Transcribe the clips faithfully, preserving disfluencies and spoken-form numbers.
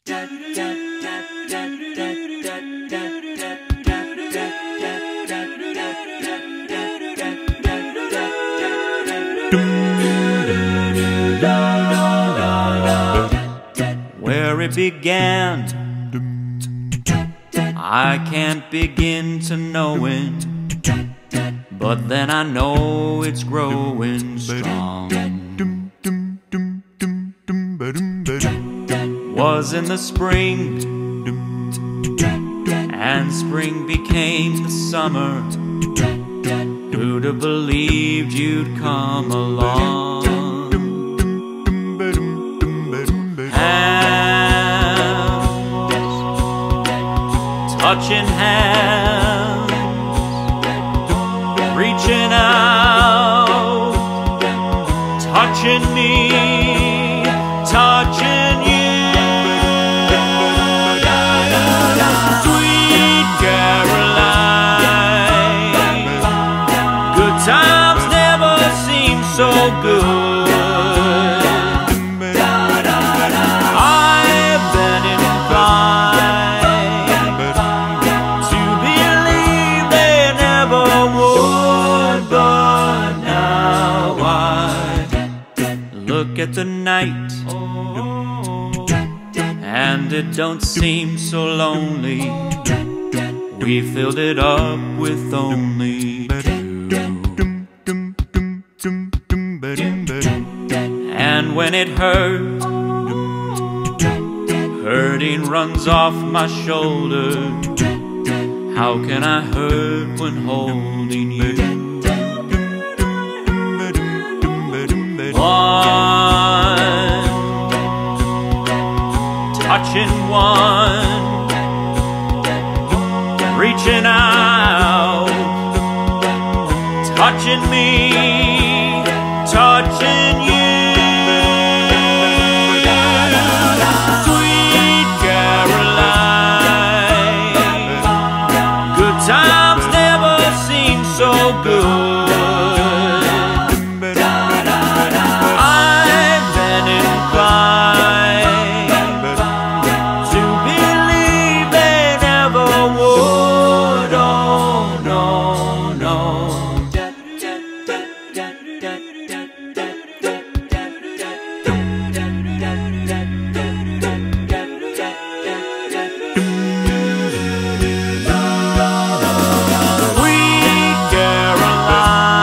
Where it began, I can't begin to knowing, but then I know it's growing strong. Was in the spring, and spring became the summer. Who'd have believed you'd come along? Touching hands, reaching out, touching me, touching you. Sweet Caroline, good times never seem so good. I've been inclined to believe they never would, but now I look at the night and it don't seem so lonely. We filled it up with only two. And when it hurts, hurting runs off my shoulder. How can I hurt when holding you? One, touching one, reaching out, touching me, touching you. Sweet Caroline, good times never seem so good. I've been inclined to believe they never would. Oh no, no. Sweet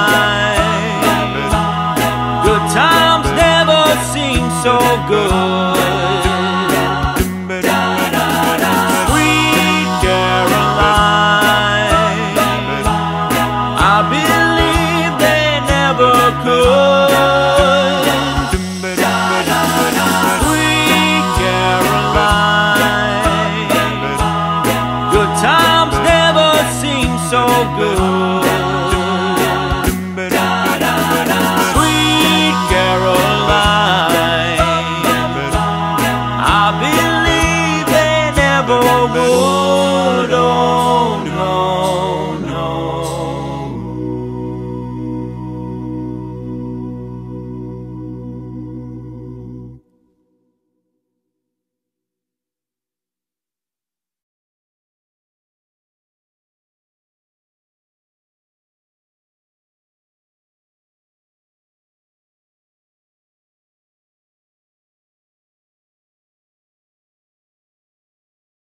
Caroline, good times never seem so good.